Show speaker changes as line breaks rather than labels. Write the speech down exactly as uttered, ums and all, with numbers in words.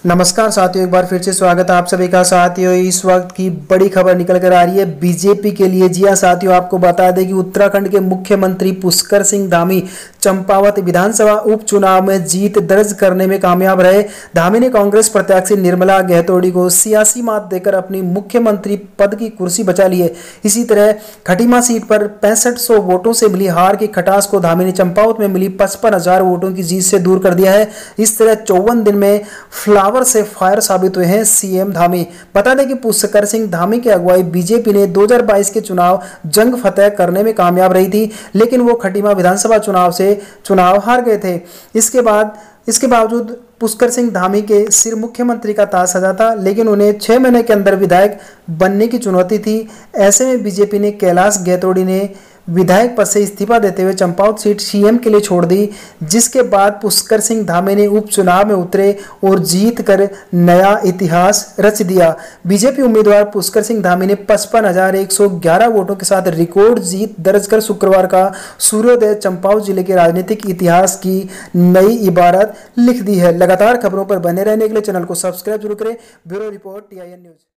नमस्कार साथियों, एक बार फिर से स्वागत है आप सभी का। साथियों, इस वक्त की बड़ी खबर निकल कर आ रही है बीजेपी के लिए। जी हां साथियों, आपको बता दें कि उत्तराखंड के मुख्यमंत्री पुष्कर सिंह धामी चंपावत विधानसभा उपचुनाव में जीत दर्ज करने में कामयाब रहे। धामी ने कांग्रेस प्रत्याशी निर्मला गहतोड़ी को सियासी मात देकर अपनी मुख्यमंत्री पद की कुर्सी बचा ली है। इसी तरह खटीमा सीट पर पैंसठ सौ वोटों से मिली हार की खटास को धामी ने चंपावत में मिली पचपन हजार वोटों की जीत से दूर कर दिया है। इस तरह चौवन दिन में फ्लावर से फायर साबित हुए हैं सीएम धामी। बता दें कि पुष्कर सिंह धामी की अगुवाई बीजेपी ने दो हज़ार बाईस के चुनाव जंग फतह करने में कामयाब रही थी, लेकिन वो खटीमा विधानसभा चुनाव से चुनाव हार गए थे। इसके बाद इसके बावजूद पुष्कर सिंह धामी के सिर मुख्यमंत्री का ताज सजा था, लेकिन उन्हें छह महीने के अंदर विधायक बनने की चुनौती थी। ऐसे में बीजेपी ने कैलाश गहतोड़ी ने विधायक पद से इस्तीफा देते हुए चंपावत सीट सीएम के लिए छोड़ दी, जिसके बाद पुष्कर सिंह धामी ने उपचुनाव में उतरे और जीत कर नया इतिहास रच दिया। बीजेपी उम्मीदवार पुष्कर सिंह धामी ने पचपन हजार एक सौ ग्यारह वोटों के साथ रिकॉर्ड जीत दर्ज कर शुक्रवार का सूर्योदय चंपावत जिले के राजनीतिक इतिहास की नई इबारत लिख दी है। लगातार खबरों पर बने रहने के लिए चैनल को सब्सक्राइब जरूर करें। Bureau report T I N news.